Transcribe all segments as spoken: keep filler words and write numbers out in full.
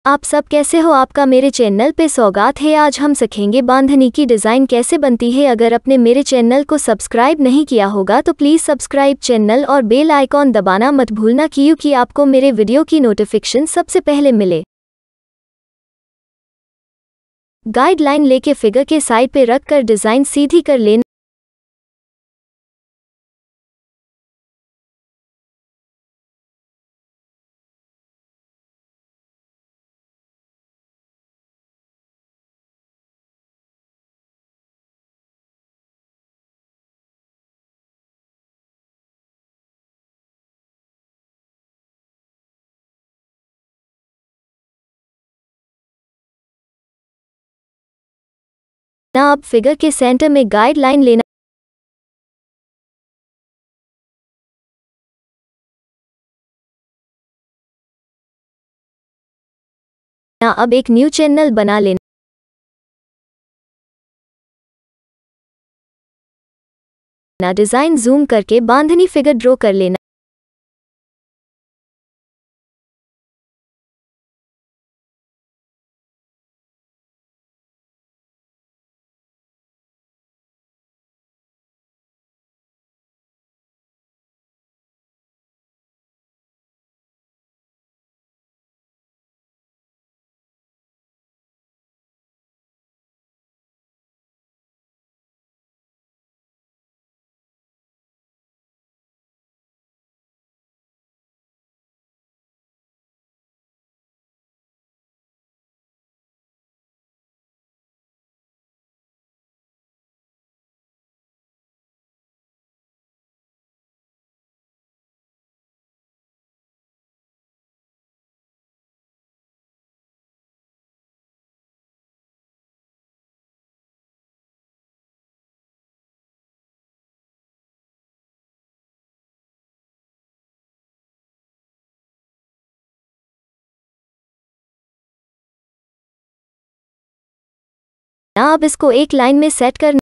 आप सब कैसे हो? आपका मेरे चैनल पे स्वागत है। आज हम सीखेंगे बांधनी की डिज़ाइन कैसे बनती है। अगर आपने मेरे चैनल को सब्सक्राइब नहीं किया होगा तो प्लीज़ सब्सक्राइब चैनल और बेल आइकॉन दबाना मत भूलना क्योंकि आपको मेरे वीडियो की नोटिफिकेशन सबसे पहले मिले। गाइडलाइन लेके फिगर के साइड पे रख कर डिज़ाइन सीधी कर लेना। अब फिगर के सेंटर में गाइडलाइन लेना। अब एक न्यू चैनल बना लेना। डिज़ाइन जूम करके बांधनी फिगर ड्रॉ कर लेना। अब इसको एक लाइन में सेट करना।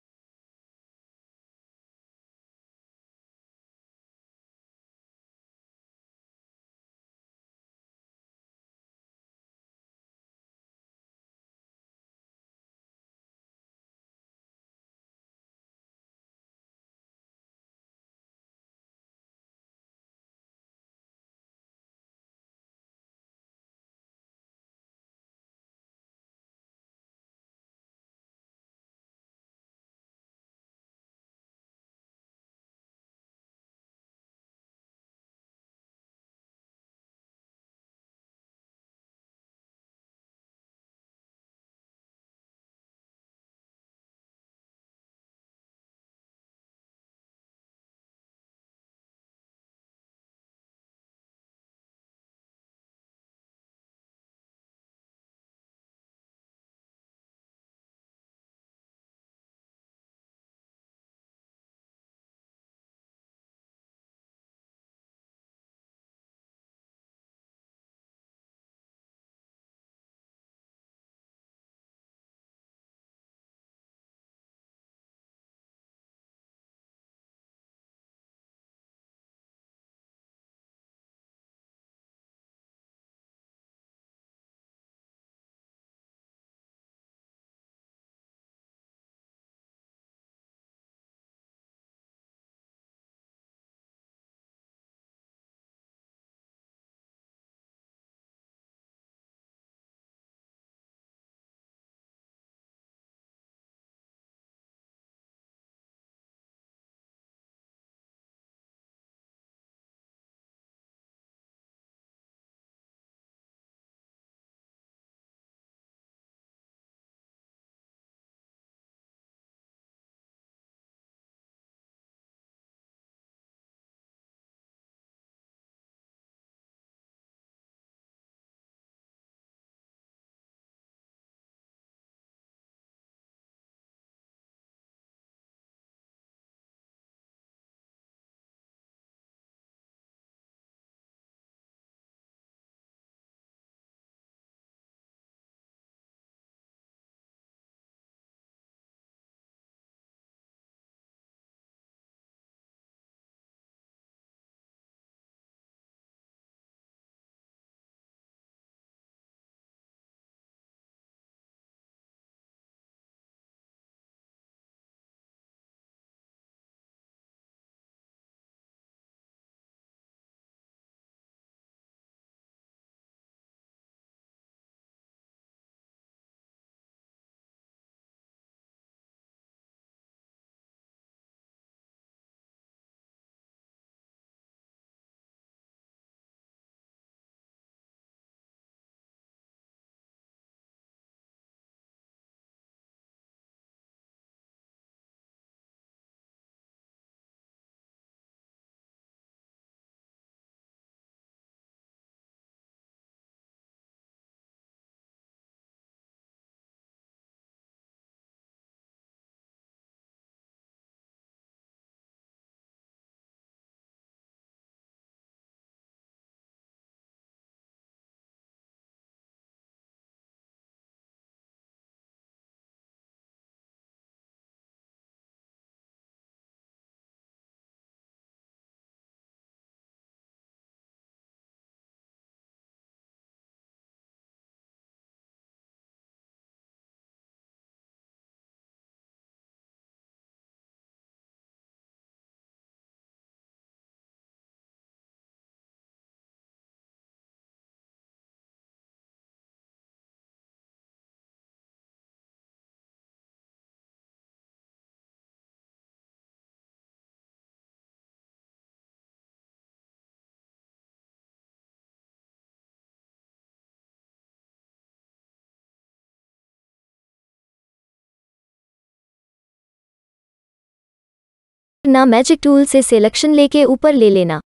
करना, मैजिक टूल से सिलेक्शन लेके ऊपर ले लेना।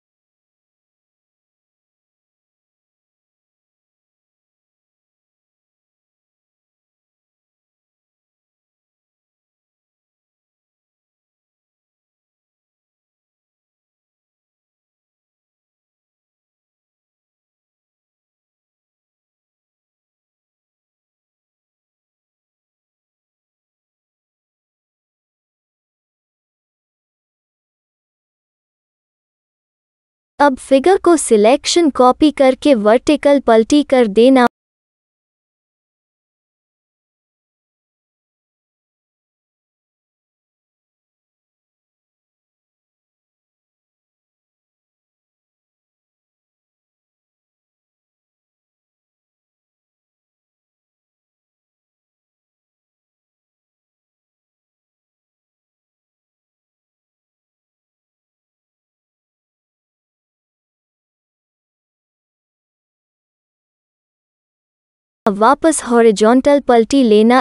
अब फिगर को सिलेक्शन कॉपी करके वर्टिकल पलटी कर देना। वापस हॉरिजॉन्टल पलटी लेना।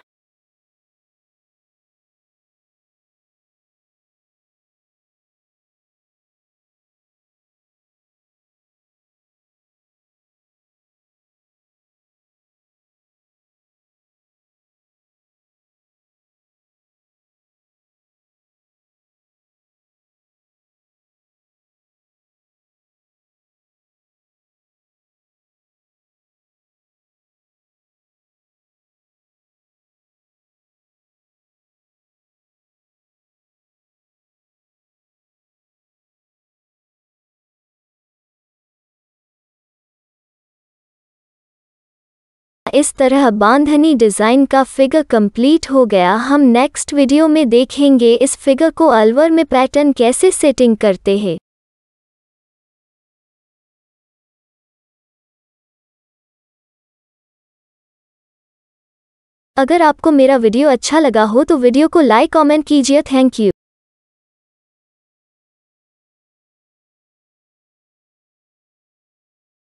इस तरह बांधनी डिज़ाइन का फिगर कंप्लीट हो गया। हम नेक्स्ट वीडियो में देखेंगे इस फिगर को अलवर में पैटर्न कैसे सेटिंग करते हैं। अगर आपको मेरा वीडियो अच्छा लगा हो तो वीडियो को लाइक कमेंट कीजिए। Thank you.